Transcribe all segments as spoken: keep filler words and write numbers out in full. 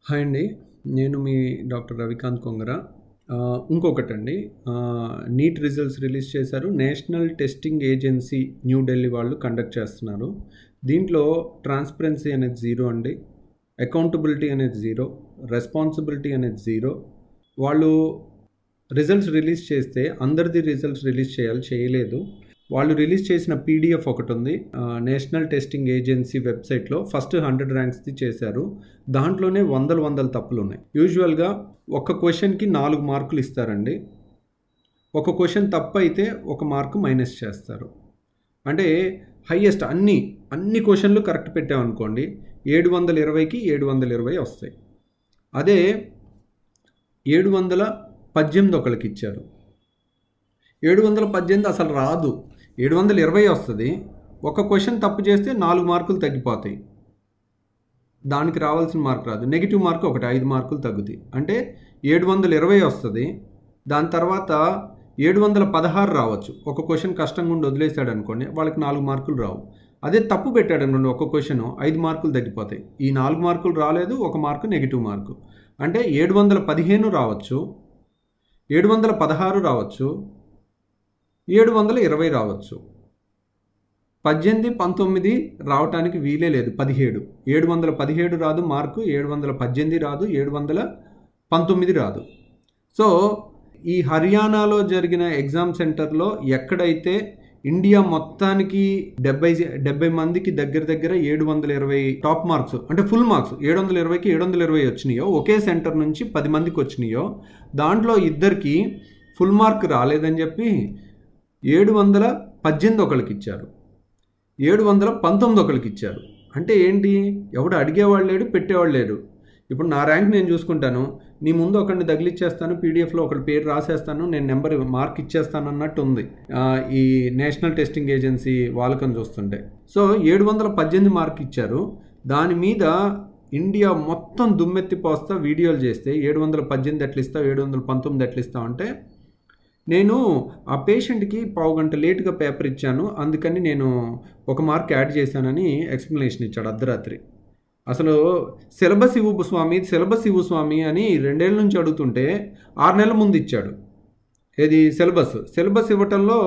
Hi అండి. నేను మీ doctor Ravikanth Kongara. ఆహ్, ఇంకొకటండి ఆహ్, నీట్ రిజల్ట్స్ రిలీజ్ చేశారు. National testing agency new Delhi వాళ్ళు కండక్ట్ చేస్తున్నారు. దీంట్లో ట్రాన్స్పరెన్సీ అనేది జీరో అండి. అకౌంటబిలిటీ అనేది జీరో. రెస్పాన్సిబిలిటీ అనేది జీరో. వాళ్ళు రిజల్ట్స్ రిలీజ్ చేస్తే అందరిది రిజల్ట్స్ రిలీజ్ చేయాలి, చేయలేదు. వాళ్ళు రిలీజ్ చేసిన పీడిఎఫ్ ఒకటి ఉంది. నేషనల్ టెస్టింగ్ ఏజెన్సీ వెబ్సైట్లో ఫస్ట్ హండ్రెడ్ ర్యాంక్స్ది చేశారు. దాంట్లోనే వందల వందల తప్పులు ఉన్నాయి. యూజువల్గా ఒక క్వశ్చన్కి నాలుగు మార్కులు ఇస్తారండి. ఒక క్వశ్చన్ తప్పు అయితే ఒక మార్కు మైనస్ చేస్తారు. అంటే హయ్యెస్ట్ అన్ని అన్ని క్వశ్చన్లు కరెక్ట్ పెట్టామనుకోండి, ఏడు వందల ఇరవైకి ఏడు వందల ఇరవై వస్తాయి. అదే ఏడు వందల పద్దెనిమిది ఒకరికి ఇచ్చారు. ఏడు వందల పద్దెనిమిది అసలు రాదు, ఏడు వందల ఇరవై వస్తుంది. ఒక క్వశ్చన్ తప్పు చేస్తే నాలుగు మార్కులు తగ్గిపోతాయి. దానికి రావాల్సిన మార్క్ రాదు. నెగిటివ్ మార్క్ ఒకటి, ఐదు మార్కులు తగ్గుతాయి. అంటే ఏడు వందల ఇరవై వస్తుంది. దాని తర్వాత ఏడు వందల పదహారు రావచ్చు. ఒక క్వశ్చన్ కష్టంగా ఉండి వదిలేసాడు అనుకోండి, వాళ్ళకి నాలుగు మార్కులు రావు. అదే తప్పు పెట్టాడు అనుకోండి, ఒక క్వశ్చన్ ఐదు మార్కులు తగ్గిపోతాయి. ఈ నాలుగు మార్కులు రాలేదు, ఒక మార్కు నెగిటివ్ మార్కు. అంటే ఏడు వందల పదిహేను రావచ్చు, ఏడు వందల పదహారు రావచ్చు, ఏడు వందల ఇరవై రావచ్చు. పద్దెనిమిది పంతొమ్మిది రావటానికి వీలే లేదు. పదిహేడు ఏడు వందల పదిహేడు రాదు మార్కు, ఏడు వందల పద్దెనిమిది రాదు, ఏడు వందల పంతొమ్మిది రాదు. సో ఈ హర్యానాలో జరిగిన ఎగ్జామ్ సెంటర్లో ఎక్కడైతే ఇండియా మొత్తానికి డెబ్బై డెబ్బై మందికి దగ్గర దగ్గర ఏడు వందల ఇరవై టాప్ మార్క్స్, అంటే ఫుల్ మార్క్స్ ఏడు వందల ఇరవైకి ఏడు వందల ఇరవై వచ్చినాయో, ఒకే సెంటర్ నుంచి పది మందికి వచ్చినాయో, దాంట్లో ఇద్దరికి ఫుల్ మార్క్ రాలేదని చెప్పి ఏడు వందల పద్దెనిమిది ఒకరికి ఇచ్చారు, ఏడు వందల పంతొమ్మిది ఒకరికి ఇచ్చారు. అంటే ఏంటి, ఎవడు అడిగేవాళ్ళు లేడు, పెట్టేవాళ్ళు లేరు. ఇప్పుడు నా ర్యాంక్ నేను చూసుకుంటాను, నీ ముందు ఒకరిని తగిలిచ్చేస్తాను, పీడిఎఫ్లో ఒకరి పేరు రాసేస్తాను, నేను నెంబర్ మార్క్ ఇచ్చేస్తాను అన్నట్టు ఉంది ఈ నేషనల్ టెస్టింగ్ ఏజెన్సీ వాళ్ళకని చూస్తుంటే. సో ఏడు వందల పద్దెనిమిది మార్క్ ఇచ్చారు. దాని మీద ఇండియా మొత్తం దుమ్మెత్తి పోస్తా వీడియోలు చేస్తే ఏడు వందల పద్దెనిమిది ఎట్లా ఇస్తావు, ఏడు వందల పంతొమ్మిది ఎట్లా ఇస్తావు అంటే, నేను ఆ పేషెంట్కి పావు గంట లేట్గా పేపర్ ఇచ్చాను, అందుకని నేను ఒక మార్క్ యాడ్ చేశానని ఎక్స్ప్లెనేషన్ ఇచ్చాడు అర్ధరాత్రి. అసలు సిలబస్ ఇవ్వు స్వామి, సిలబస్ ఇవ్వు స్వామి అని రెండేళ్ళ నుంచి అడుగుతుంటే ఆరు నెలల ముందు ఇచ్చాడు. ఏది సిలబస్ సిలబస్ ఇవ్వటంలో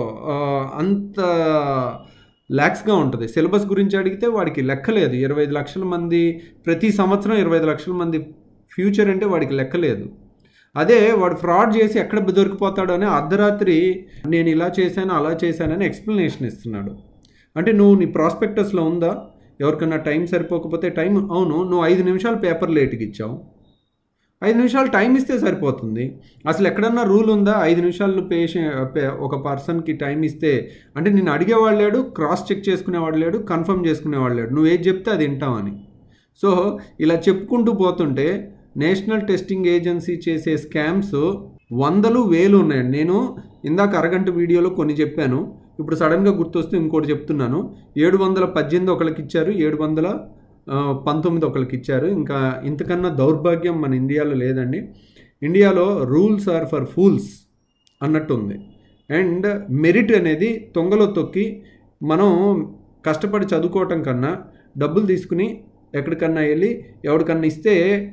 అంత ల్యాక్స్గా ఉంటుంది. సిలబస్ గురించి అడిగితే వాడికి లెక్కలేదు. ఇరవై ఐదు లక్షల మంది ప్రతి సంవత్సరం ఇరవై ఐదు లక్షల మంది ఫ్యూచర్ అంటే వాడికి లెక్కలేదు. అదే వాడు ఫ్రాడ్ చేసి ఎక్కడ దొరికిపోతాడో అని అర్ధరాత్రి నేను ఇలా చేశాను అలా చేశానని ఎక్స్ప్లెనేషన్ ఇస్తున్నాడు. అంటే నువ్వు నీ ప్రాస్పెక్టస్లో ఉందా, ఎవరికన్నా టైం సరిపోకపోతే టైం, అవును నువ్వు ఐదు నిమిషాలు పేపర్ లేట్కి ఇచ్చావు, ఐదు నిమిషాలు టైం ఇస్తే సరిపోతుంది. అసలు ఎక్కడన్నా రూల్ ఉందా, ఐదు నిమిషాలు పేషెంట్ ఒక పర్సన్కి టైం ఇస్తే? అంటే నేను అడిగేవాడు లేడు, క్రాస్ చెక్ చేసుకునేవాడు లేడు, కన్ఫర్మ్ చేసుకునేవాడు లేడు, నువ్వు ఏది చెప్తే అది వింటామని. సో ఇలా చెప్పుకుంటూ పోతుంటే నేషనల్ టెస్టింగ్ ఏజెన్సీ చేసే స్కామ్స్ వందలు వేలు ఉన్నాయండి. నేను ఇందాక అరగంట వీడియోలో కొన్ని చెప్పాను, ఇప్పుడు సడన్గా గుర్తొస్తే ఇంకోటి చెప్తున్నాను. ఏడు వందల పద్దెనిమిది ఒకరికి ఇచ్చారు, ఏడు వందల పంతొమ్మిది ఒకరికి ఇచ్చారు. ఇంకా ఇంతకన్నా దౌర్భాగ్యం మన ఇండియాలో లేదండి. ఇండియాలో రూల్స్ ఆర్ ఫర్ ఫూల్స్ అన్నట్టు ఉంది. అండ్ మెరిట్ అనేది తొంగలో తొక్కి మనం కష్టపడి చదువుకోవటం కన్నా డబ్బులు తీసుకుని ఎక్కడికన్నా వెళ్ళి ఎవరికన్నా ఇస్తే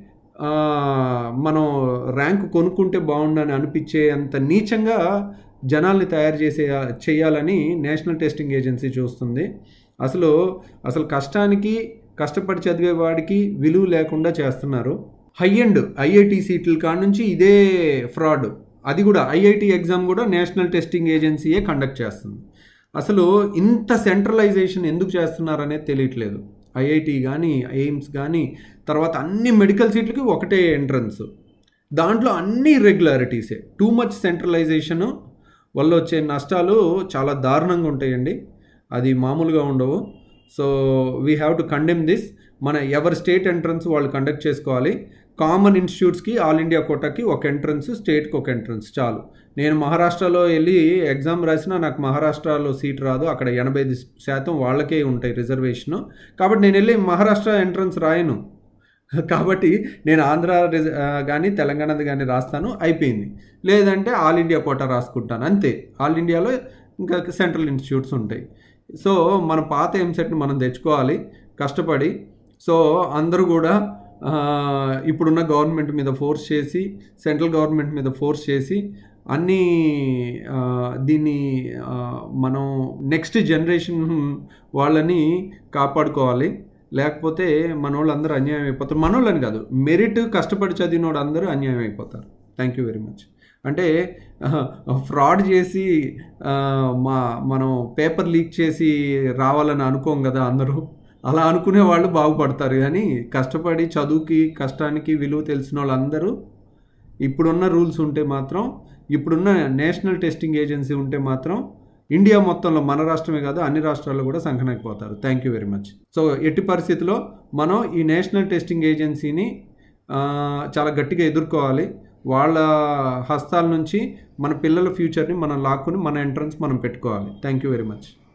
మనం ర్యాంక్ కొనుక్కుంటే బాగుండని అనిపించే అంత నీచంగా జనాల్ని తయారు చేసే చేయాలని నేషనల్ టెస్టింగ్ ఏజెన్సీ చూస్తుంది. అసలు అసలు కష్టానికి కష్టపడి చదివే వాడికి విలువ లేకుండా చేస్తున్నారు. హై ఎండ్ ఐఐటి సీట్ల కాడ నుంచి ఇదే ఫ్రాడ్. అది కూడా ఐఐటి ఎగ్జామ్ కూడా నేషనల్ టెస్టింగ్ ఏజెన్సీయే కండక్ట్ చేస్తుంది. అసలు ఇంత సెంట్రలైజేషన్ ఎందుకు చేస్తున్నారు అనేది తెలియట్లేదు. ఐఐటి కానీ ఎయిమ్స్ కానీ తర్వాత అన్ని మెడికల్ సీట్లకి ఒకటే ఎంట్రన్స్, దాంట్లో అన్ని ఇర్రెగ్యులారిటీసే. టూ మచ్ సెంట్రలైజేషను వల్ల వచ్చే నష్టాలు చాలా దారుణంగా ఉంటాయండి, అది మామూలుగా ఉండవు. So we have to condemn this. మన ఎవరి స్టేట్ ఎంట్రన్స్ వాళ్ళు కండక్ట్ చేసుకోవాలి. కామన్ ఇన్స్టిట్యూట్స్కి ఆల్ ఇండియా కోటాకి ఒక ఎంట్రన్స్, స్టేట్కి ఒక ఎంట్రన్స్ చాలు. నేను మహారాష్ట్రలో వెళ్ళి ఎగ్జామ్ రాసినా నాకు మహారాష్ట్రలో సీట్ రాదు, అక్కడ ఎనభై ఐదు శాతం వాళ్ళకే ఉంటాయి రిజర్వేషను. కాబట్టి నేను వెళ్ళి మహారాష్ట్ర ఎంట్రన్స్ రాయను. కాబట్టి నేను ఆంధ్ర కానీ తెలంగాణది కానీ రాస్తాను, అయిపోయింది. లేదంటే ఆల్ ఇండియా కోటా రాసుకుంటాను, అంతే. ఆల్ ఇండియాలో ఇంకా సెంట్రల్ ఇన్స్టిట్యూట్స్ ఉంటాయి. సో మన పాత ఎంసెట్ని మనం తెచ్చుకోవాలి కష్టపడి. సో అందరూ కూడా ఇప్పుడున్న గవర్నమెంట్ మీద ఫోర్స్ చేసి, సెంట్రల్ గవర్నమెంట్ మీద ఫోర్స్ చేసి అన్నీ దీన్ని మనం నెక్స్ట్ జనరేషన్ వాళ్ళని కాపాడుకోవాలి. లేకపోతే మన వాళ్ళందరూ అన్యాయం అయిపోతారు. మన వాళ్ళని కాదు, మెరిట్ కష్టపడి చదివిన వాడు అందరూ అన్యాయం అయిపోతారు. Thank you very much. అంటే ఫ్రాడ్ చేసి మా మనం పేపర్ లీక్ చేసి రావాలని అనుకోం కదా అందరూ. అలా అనుకునే వాళ్ళు బాగుపడతారు. కానీ కష్టపడి చదువుకి కష్టానికి విలువ తెలిసిన వాళ్ళందరూ ఇప్పుడున్న రూల్స్ ఉంటే మాత్రం, ఇప్పుడున్న నేషనల్ టెస్టింగ్ ఏజెన్సీ ఉంటే మాత్రం ఇండియా మొత్తంలో, మన రాష్ట్రమే కాదు అన్ని రాష్ట్రాల్లో కూడా సంకనాకపోతారు. Thank you very much. So ఎట్టి పరిస్థితుల్లో మనం ఈ నేషనల్ టెస్టింగ్ ఏజెన్సీని చాలా గట్టిగా ఎదుర్కోవాలి. వాళ్ళ హస్తాల నుంచి మన పిల్లల ఫ్యూచర్ని మనం లాక్కుని మన ఎంట్రన్స్ మనం పెట్టుకోవాలి. Thank you very much.